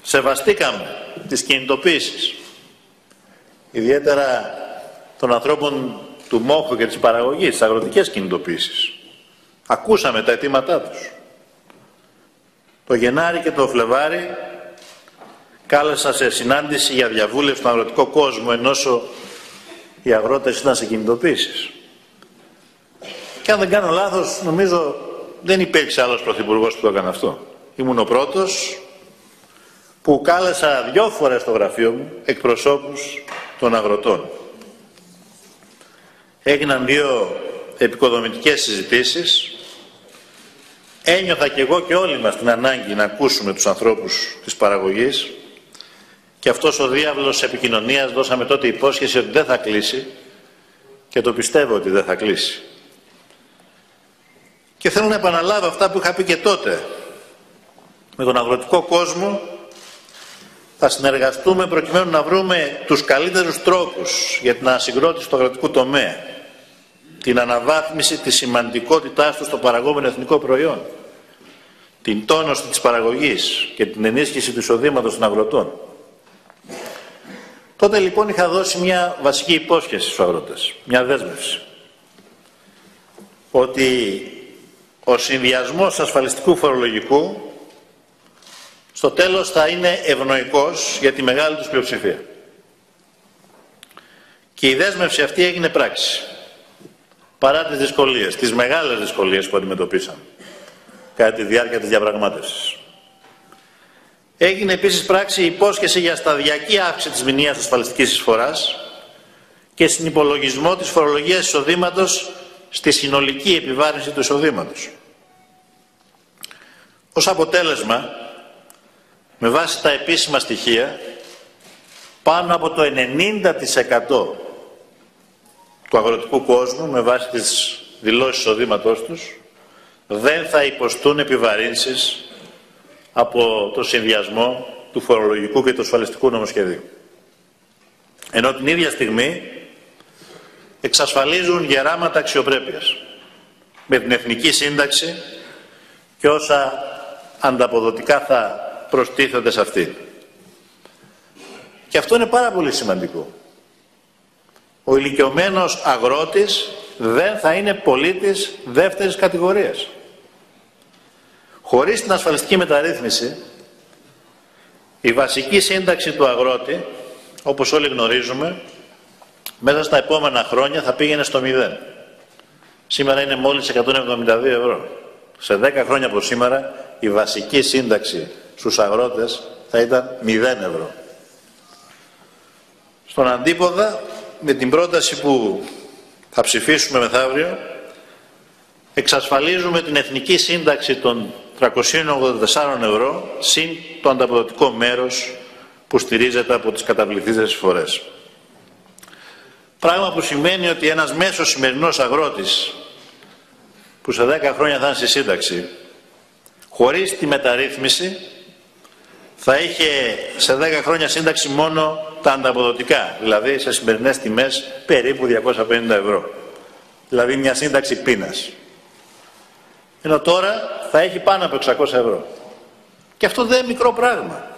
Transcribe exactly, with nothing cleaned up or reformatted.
Σεβαστήκαμε τις κινητοποίησεις, ιδιαίτερα των ανθρώπων του μόχου και της παραγωγής, τις αγροτικές κινητοποίησεις. Ακούσαμε τα αιτήματά τους. Το Γενάρη και το Φλεβάρι κάλεσα σε συνάντηση για διαβούλευση στον αγροτικό κόσμο, ενώ οι αγρότες ήταν σε κινητοποίησεις. Και αν δεν κάνω λάθος, νομίζω δεν υπήρξε άλλος πρωθυπουργός που το έκανε αυτό. Ήμουν ο πρώτος που κάλεσα δυο φορές στο γραφείο μου εκπροσώπους των αγροτών. Έγιναν δύο επικοδομητικές συζητήσεις. Ένιωθα και εγώ και όλοι μας την ανάγκη να ακούσουμε τους ανθρώπους της παραγωγής και αυτός ο διάβλος επικοινωνίας δώσαμε τότε υπόσχεση ότι δεν θα κλείσει και το πιστεύω ότι δεν θα κλείσει. Και θέλω να επαναλάβω αυτά που είχα πει και τότε. Με τον αγροτικό κόσμο θα συνεργαστούμε προκειμένου να βρούμε τους καλύτερους τρόπους για την ανασυγκρότηση του αγροτικού τομέα, την αναβάθμιση της σημαντικότητάς του στο παραγόμενο εθνικό προϊόν, την τόνωση της παραγωγής και την ενίσχυση του εισοδήματος των αγροτών. Τότε λοιπόν είχα δώσει μια βασική υπόσχεση στους αγρότες, μια δέσμευση, ότι ο συνδυασμός ασφαλιστικού φορολογικού στο τέλος θα είναι ευνοϊκός για τη μεγάλη τους πλειοψηφία. Και η δέσμευση αυτή έγινε πράξη, παρά τις δυσκολίες, τις μεγάλες δυσκολίες που αντιμετωπίσαμε κατά τη διάρκεια της διαπραγμάτευσης. Έγινε επίσης πράξη η υπόσχεση για σταδιακή αύξηση της μηνιαίας ασφαλιστικής εισφοράς και συνυπολογισμό της φορολογίας εισοδήματος στη συνολική επιβάρυνση του εισοδήματος. Ως αποτέλεσμα, με βάση τα επίσημα στοιχεία, πάνω από το ενενήντα τοις εκατό του αγροτικού κόσμου, με βάση τις δηλώσεις εισοδήματός τους, δεν θα υποστούν επιβαρύνσεις από το συνδυασμό του φορολογικού και του ασφαλιστικού νομοσχεδίου. Ενώ την ίδια στιγμή εξασφαλίζουν γεράματα αξιοπρέπειας με την εθνική σύνταξη και όσα ανταποδοτικά θα προστίθενται σε αυτή. Και αυτό είναι πάρα πολύ σημαντικό. Ο ηλικιωμένος αγρότης δεν θα είναι πολίτης δεύτερης κατηγορίας. Χωρίς την ασφαλιστική μεταρρύθμιση, η βασική σύνταξη του αγρότη, όπως όλοι γνωρίζουμε, μέσα στα επόμενα χρόνια θα πήγαινε στο μηδέν. Σήμερα είναι μόλις εκατόν εβδομήντα δύο ευρώ. Σε δέκα χρόνια από σήμερα η βασική σύνταξη στους αγρότες θα ήταν μηδέν ευρώ. Στον αντίποδα, με την πρόταση που θα ψηφίσουμε μεθαύριο, εξασφαλίζουμε την εθνική σύνταξη των τριακόσια ογδόντα τέσσερα ευρώ συν το ανταποδοτικό μέρος που στηρίζεται από τις καταβληθείς εισφορές. Πράγμα που σημαίνει ότι ένας μέσος σημερινός αγρότης που σε δέκα χρόνια θα είναι στη σύνταξη, χωρίς τη μεταρρύθμιση θα είχε σε δέκα χρόνια σύνταξη μόνο τα ανταποδοτικά, δηλαδή σε σημερινές τιμές περίπου διακόσια πενήντα ευρώ. Δηλαδή μια σύνταξη πείνας. Ενώ τώρα θα έχει πάνω από εξακόσια ευρώ. Και αυτό δεν είναι μικρό πράγμα.